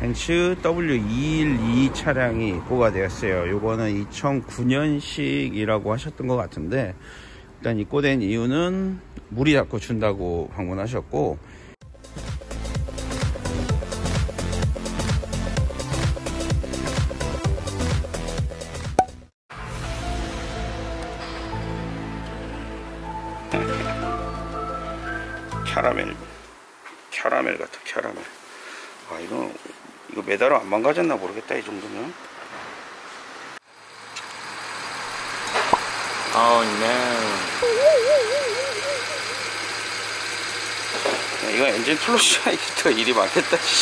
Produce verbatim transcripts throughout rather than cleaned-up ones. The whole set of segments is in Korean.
벤츠 더블유 이백십이 차량이 입고가 되었어요. 요거는 이천구 년식이라고 하셨던 것 같은데, 일단 입고된 이유는 물이 자꾸 준다고 방문하셨고, 캐러멜 캐러멜 같아. 캐러멜. 아, 이거 이거 매달아 안 망가졌나 모르겠다. 이 정도면. Oh no. 이거 엔진 플러시 하기부터 일이 많겠다. 자,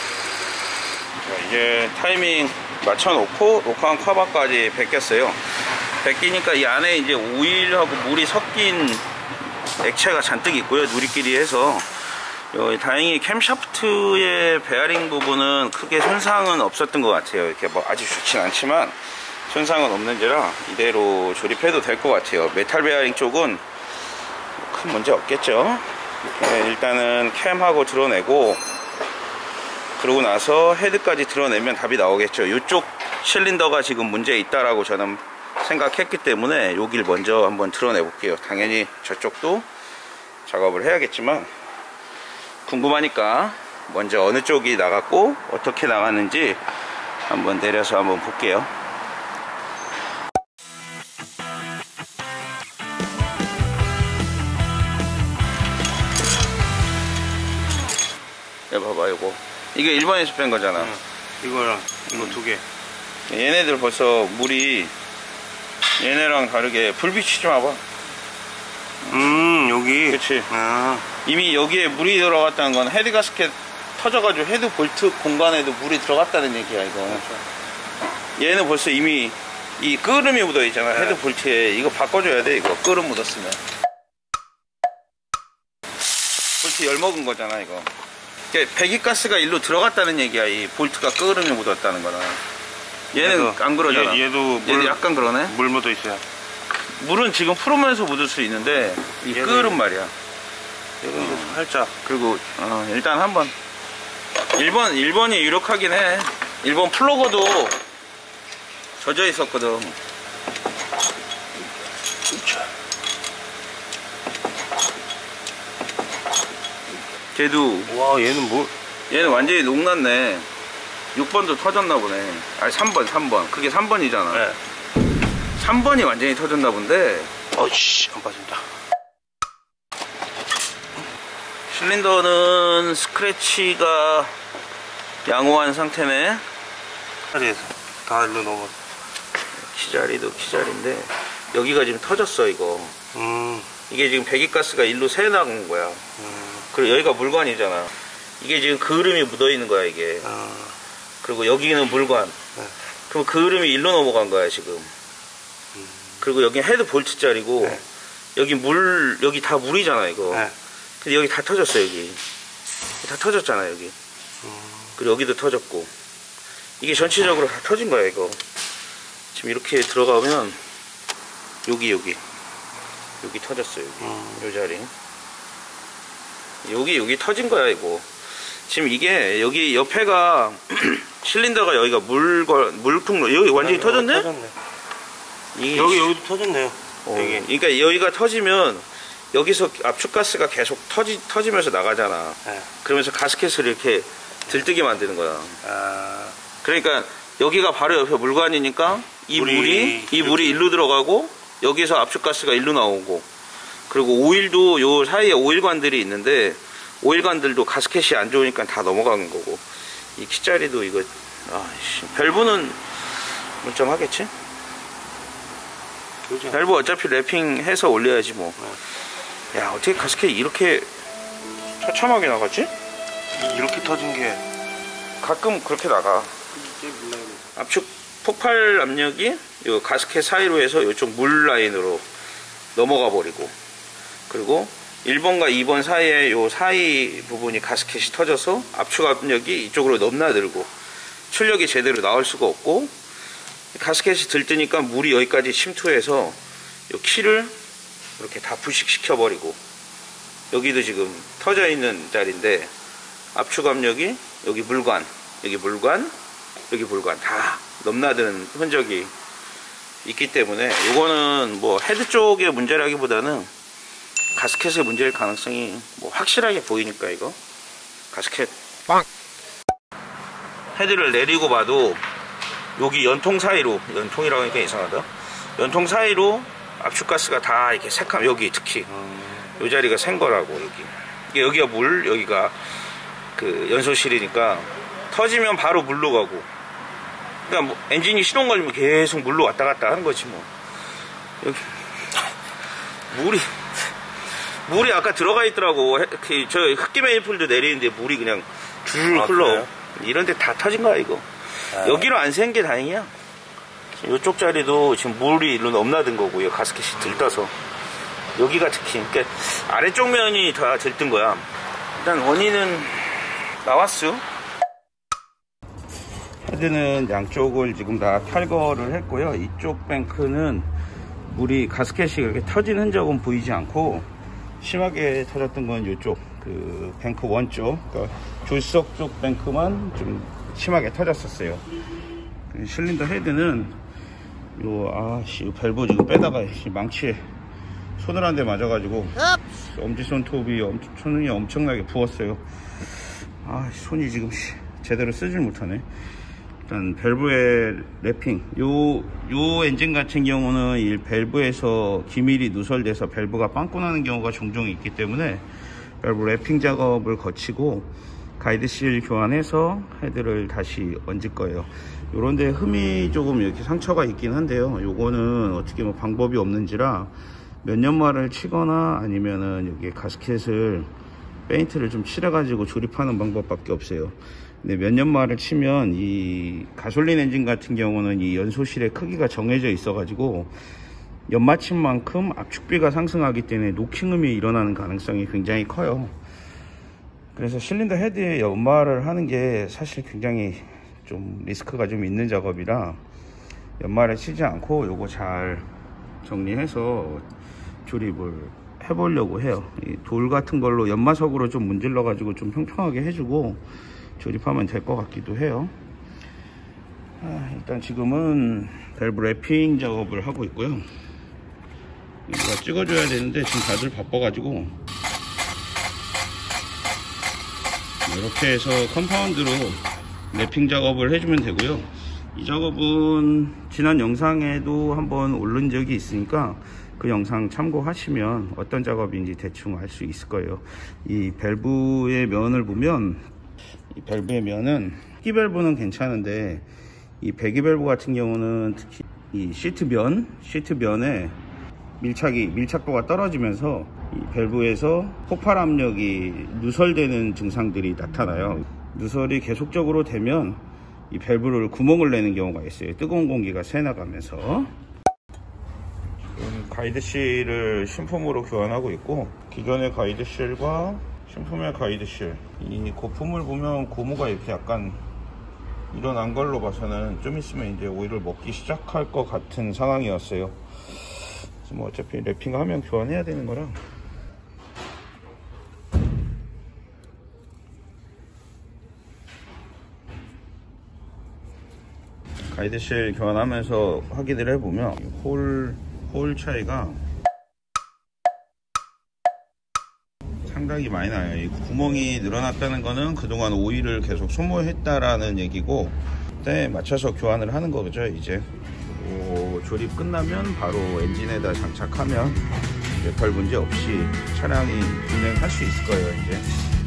이제 타이밍 맞춰놓고 녹화한 커버까지 벗겼어요. 벗기니까 이 안에 이제 오일하고 물이 섞인 액체가 잔뜩 있고요. 누리끼리 해서. 어, 다행히 캠샤프트의 베어링 부분은 크게 손상은 없었던 것 같아요. 이렇게 뭐 아주 좋진 않지만 손상은 없는지라 이대로 조립해도 될 것 같아요. 메탈 베어링 쪽은 큰 문제 없겠죠. 네, 일단은 캠하고 드러내고, 그러고 나서 헤드까지 드러내면 답이 나오겠죠. 이쪽 실린더가 지금 문제 있다라고 저는 생각했기 때문에 여길 먼저 한번 드러내 볼게요. 당연히 저쪽도 작업을 해야겠지만 궁금하니까 먼저 어느 쪽이 나갔고 어떻게 나갔는지 한번 내려서 한번 볼게요. 야, 봐봐. 이거 이게 일본에서 뺀 거잖아. 응. 이거랑 이거 두 개. 얘네들 벌써 물이 얘네랑 다르게 불빛이 좀 와봐. 음, 여기. 그치. 아. 이미 여기에 물이 들어갔다는 건 헤드 가스켓 터져가지고 헤드 볼트 공간에도 물이 들어갔다는 얘기야, 이거. 그렇죠. 얘는 벌써 이미 이 끄름이 묻어 있잖아. 네. 헤드 볼트에. 이거 바꿔줘야 돼, 이거. 끄름 묻었으면. 볼트 열 먹은 거잖아, 이거. 배기가스가 일로 들어갔다는 얘기야. 이 볼트가 끄름이 묻었다는 거는. 얘는 얘도, 안 그러잖아. 얘, 얘도, 물, 얘도 약간 그러네. 물 묻어 있어요. 물은 지금 풀으면서 묻을 수 있는데 이 끄름 말이야. 얘도 어. 살짝. 그리고 어, 일단 한번 일 번 일 번이 유력하긴 해. 일 번 플러그도 젖어 있었거든. 걔도. 와, 얘는 뭐? 얘는 완전히 녹났네. 육 번도 터졌나 보네. 아니 삼 번 삼 번. 그게 삼 번이잖아. 네. 삼 번이 완전히 터졌나 본데. 어이씨, 안 빠진다. 실린더는 스크래치가 양호한 상태네. 자리에서 다 일로 넘어. 키자리도 키자리인데 여기가 지금 터졌어, 이거. 음. 이게 지금 배기가스가 일로 새 나간 거야. 음. 그리고 여기가 물관이잖아. 이게 지금 그을음이 묻어 있는 거야, 이게. 아. 그리고 여기는 물관. 네. 그럼 그을음이 일로 넘어간 거야, 지금. 음. 그리고 여기 헤드 볼트 자리고. 네. 여기 물, 여기 다 물이잖아, 이거. 네. 근데 여기 다 터졌어, 여기. 다 터졌잖아, 여기. 음. 그리고 여기도 터졌고. 이게 전체적으로 다 터진 거야, 이거. 지금 이렇게 들어가면 여기 여기 여기 터졌어. 여기. 음. 요 자리 여기 여기 터진 거야, 이거. 지금 이게 여기 옆에가 실린더가 여기가 물걸 물통 여기 완전히 아, 터졌네? 터졌네. 이게 여기 여기도 터졌네요. 어, 여기. 그러니까 여기가 터지면 여기서 압축가스가 계속 터지 터지면서 나가잖아. 네. 그러면서 가스켓을 이렇게 들뜨게 만드는 거야. 아. 그러니까 여기가 바로 옆에 물관이니까 이 물이 물이 이 물이 일로 들어가고 여기서 압축가스가 일로 나오고, 그리고 오일도 요 사이에 오일관들이 있는데 오일관들도 가스켓이 안 좋으니까 다 넘어가는 거고. 이 키자리도 이거 아씨 밸브는 멀쩡하겠지? 그렇죠. 밸브 어차피 랩핑해서 올려야지 뭐. 네. 야, 어떻게 가스켓이 이렇게 처참하게 나갔지? 이렇게 터진 게 가끔 그렇게 나가. 압축 폭발 압력이 요 가스켓 사이로 해서 이쪽 물 라인으로 넘어가 버리고, 그리고 일 번과 이 번 사이에 요 사이 부분이 가스켓이 터져서 압축 압력이 이쪽으로 넘나들고 출력이 제대로 나올 수가 없고, 가스켓이 들뜨니까 물이 여기까지 침투해서 요 키를 이렇게 다 부식시켜 버리고, 여기도 지금 터져 있는 자리인데 압축 압력이 여기 물관 여기 물관, 여기 물관 다 넘나드는 흔적이 있기 때문에 이거는 뭐 헤드 쪽의 문제라기보다는 가스켓의 문제일 가능성이 뭐 확실하게 보이니까 이거 가스켓 빵! 헤드를 내리고 봐도 여기 연통 사이로, 연통이라고 하니까 이상하다, 연통 사이로 압축가스가 다 이렇게 새까만, 여기 특히 이 자리가 샌 거라고. 여기 여기가 물, 여기가 그 연소실이니까 터지면 바로 물로 가고, 그러니까 뭐 엔진이 시동 걸리면 계속 물로 왔다 갔다 하는 거지 뭐. 여기 물이 물이 아까 들어가 있더라고. 저 흑기 매니폴드 내리는데 물이 그냥 줄줄 아, 흘러. 그래요? 이런 데 다 터진 거야 이거. 아. 여기로 안 샌 게 다행이야. 이쪽 자리도 지금 물이 일로 넘나든 거고요. 가스켓이 들떠서. 여기가 특히, 그러니까 아래쪽 면이 다 들뜬 거야. 일단 원인은 나왔어. 헤드는 양쪽을 지금 다 탈거를 했고요. 이쪽 뱅크는 물이, 가스켓이 그렇게 터진 흔적은 보이지 않고, 심하게 터졌던 건 이쪽 그 뱅크 원 쪽, 그러니까 조수석 쪽 뱅크만 좀 심하게 터졌었어요. 실린더 헤드는 요, 아씨, 밸브 지금 빼다가 망치에 손을 한 대 맞아가지고 엄지손톱이 엄청, 손이 엄청나게 부었어요. 아, 손이 지금 제대로 쓰질 못하네. 일단 밸브의 랩핑, 요, 요 엔진 같은 경우는 이 밸브에서 기밀이 누설돼서 밸브가 빵꾸 나는 경우가 종종 있기 때문에 밸브 랩핑 작업을 거치고 가이드실 교환해서 헤드를 다시 얹을 거예요. 요런데 흠이 조금 이렇게 상처가 있긴 한데요, 요거는 어떻게 뭐 방법이 없는지라 몇 년말을 치거나 아니면은 여기 가스켓을 페인트를 좀 칠해가지고 조립하는 방법밖에 없어요. 근데 몇 년말을 치면 이 가솔린 엔진 같은 경우는 이 연소실의 크기가 정해져 있어 가지고 연마침만큼 압축비가 상승하기 때문에 노킹음이 일어나는 가능성이 굉장히 커요. 그래서 실린더 헤드에 연마를 하는 게 사실 굉장히 좀 리스크가 좀 있는 작업이라 연마를 치지 않고 요거 잘 정리해서 조립을 해보려고 해요. 이 돌 같은 걸로 연마석으로 좀 문질러 가지고 좀 평평하게 해주고 조립하면 될 것 같기도 해요. 아, 일단 지금은 밸브 랩핑 작업을 하고 있고요. 이거 찍어줘야 되는데 지금 다들 바빠가지고 이렇게 해서 컴파운드로 랩핑 작업을 해주면 되고요. 이 작업은 지난 영상에도 한번 올린 적이 있으니까 그 영상 참고하시면 어떤 작업인지 대충 알 수 있을 거예요. 이 밸브의 면을 보면 이 밸브의 면은 흡기 밸브는 괜찮은데 이 배기 밸브 같은 경우는 특히 이 시트 면, 시트 면에 밀착이, 밀착도가 떨어지면서 이 밸브에서 폭발 압력이 누설되는 증상들이 나타나요. 누설이 계속적으로 되면 이 밸브를 구멍을 내는 경우가 있어요. 뜨거운 공기가 새나가면서. 지금 가이드실을 신품으로 교환하고 있고, 기존의 가이드실과 신품의 가이드실, 이 고품을 보면 고무가 이렇게 약간 일어난 걸로 봐서는 좀 있으면 이제 오일을 먹기 시작할 것 같은 상황이었어요. 그래서 뭐 어차피 랩핑하면 교환해야 되는 거라. 가이드실 교환하면서 확인을 해보면 홀, 홀 차이가 상당히 많이 나요. 이 구멍이 늘어났다는 거는 그동안 오일을 계속 소모했다라는 얘기고, 그때 맞춰서 교환을 하는 거죠. 이제 오, 조립 끝나면 바로 엔진에다 장착하면 이제 별 문제 없이 차량이 운행할 수 있을 거예요. 이제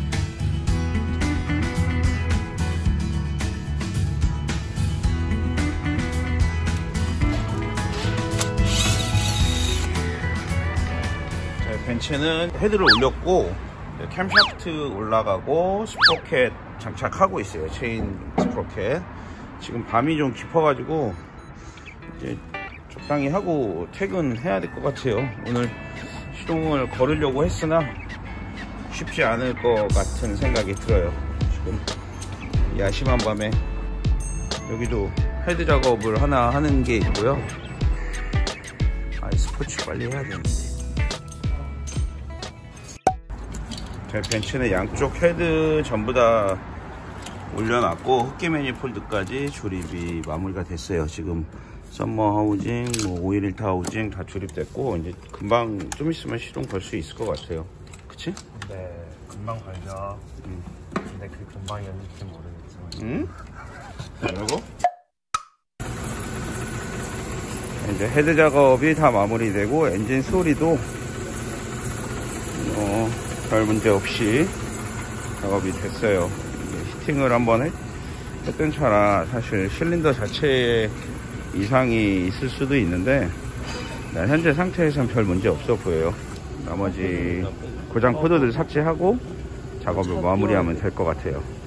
벤츠는 헤드를 올렸고 캠샤프트 올라가고 스프로켓 장착하고 있어요. 체인 스프로켓. 지금 밤이 좀 깊어가지고 이제 적당히 하고 퇴근해야 될 것 같아요. 오늘 시동을 걸으려고 했으나 쉽지 않을 것 같은 생각이 들어요. 지금 야심한 밤에 여기도 헤드 작업을 하나 하는 게 있고요. 아, 스포츠 빨리 해야 되는데. 제 벤츠는 양쪽 헤드 전부 다 올려놨고 흡기 매니폴드까지 조립이 마무리가 됐어요. 지금 썸머 하우징, 뭐 오일일타 하우징 다 조립됐고 이제 금방 좀 있으면 시동 걸 수 있을 것 같아요. 그치? 네, 금방 걸죠. 음. 근데 그 금방이 언제인지 모르겠지만. 응? 그리고 이제 헤드 작업이 다 마무리되고 엔진 소리도 어, 별 문제 없이 작업이 됐어요. 히팅을 한번 했, 했던 차라 사실 실린더 자체에 이상이 있을 수도 있는데 현재 상태에선 별 문제 없어 보여요. 나머지 고장 코드들 삭제하고 작업을 마무리하면 될 것 같아요.